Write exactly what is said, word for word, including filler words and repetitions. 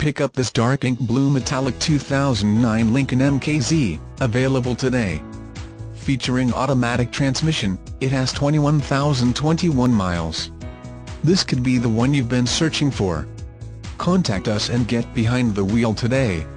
pick up this dark ink blue metallic two thousand nine Lincoln M K Z, available today. Featuring automatic transmission, it has twenty-one thousand twenty-one miles. This could be the one you've been searching for. Contact us and get behind the wheel today.